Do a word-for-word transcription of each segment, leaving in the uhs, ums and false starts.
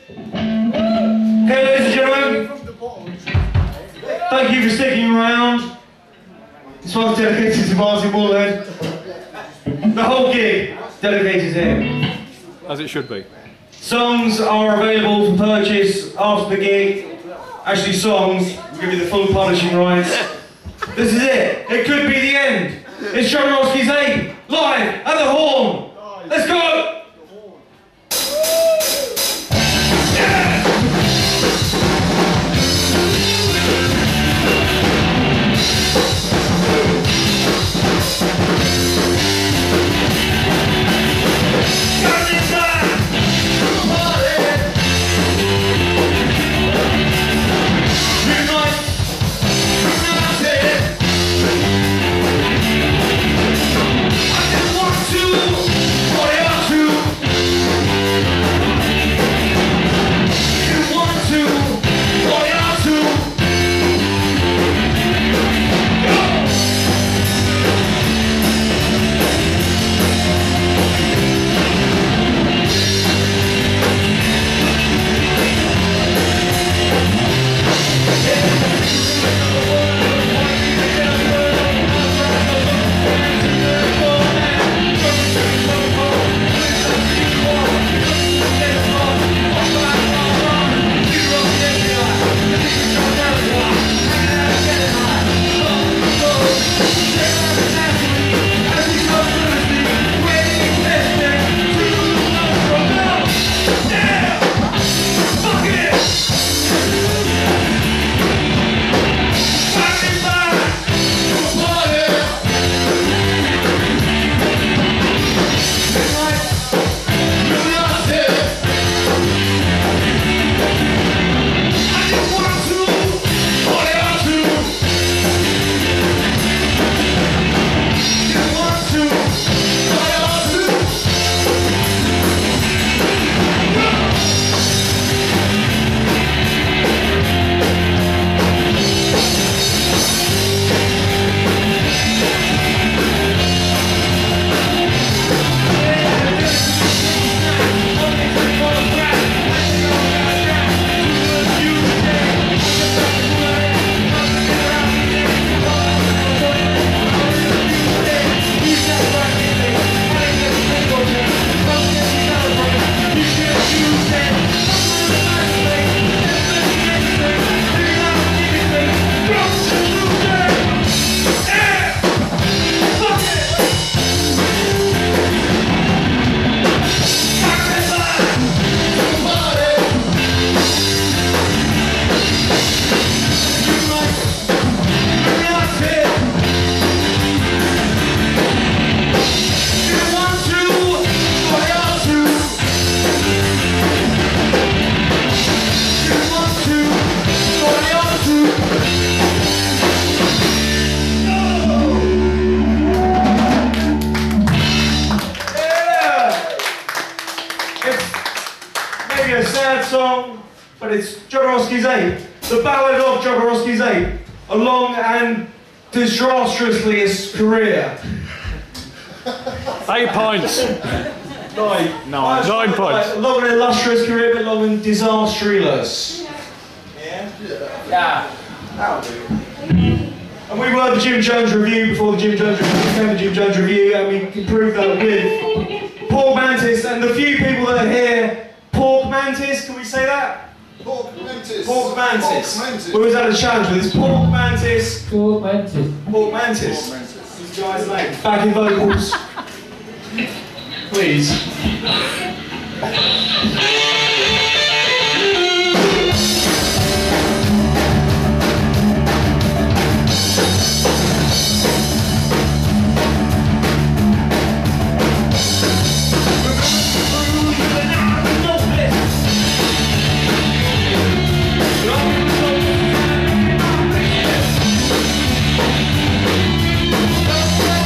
Okay, ladies and gentlemen, thank you for sticking around. This one's dedicated to Marty Bullhead. The whole gig dedicated to him. As it should be. Songs are available for purchase after the gig. Actually, songs will give you the full publishing rights. This is it. It could be the end. It's Jodorowsky's eight live at the Horn. Let's go! A sad song, but it's Jodorowsky's eight. The ballad of Jodorowsky's eight. A long and disastrously career. Eight points. Nine. Nine. Nine points. A long and illustrious career, but long and disastrous. Yeah? Yeah. That'll do. And we were the Jim Jones Review before the Jim Jones Review became the Jim Jones Review, and we can prove that with Pork Mantis and the few people that are here. Pork Mantis, can we say that? Pork Mantis. Pork Mantis. Pork Mantis. We always had a challenge with this. Pork Mantis. Pork Mantis. Pork Mantis. Pork Mantis. These guys' name. Back in vocals. Please.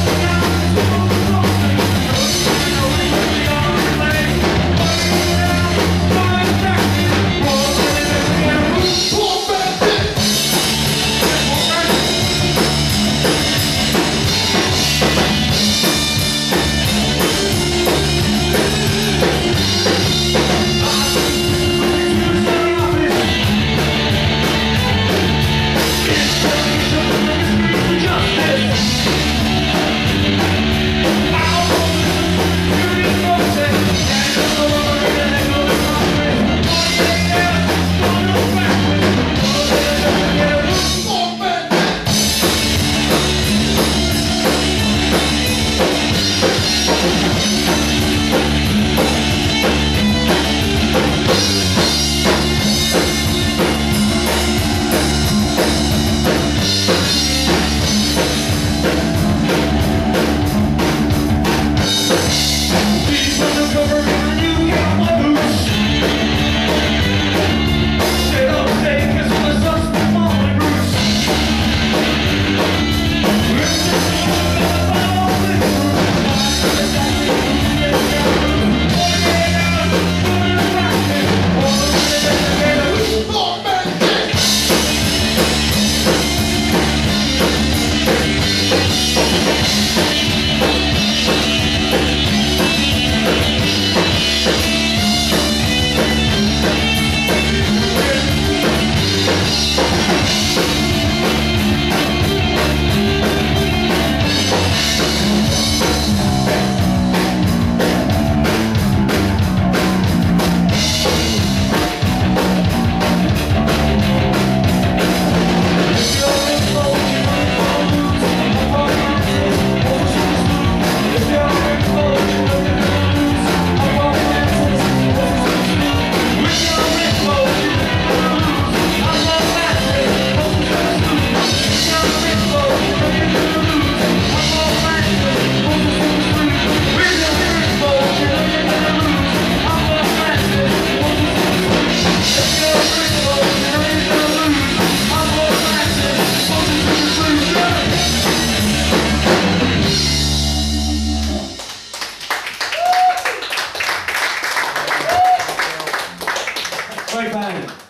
We'll be right back. Great band.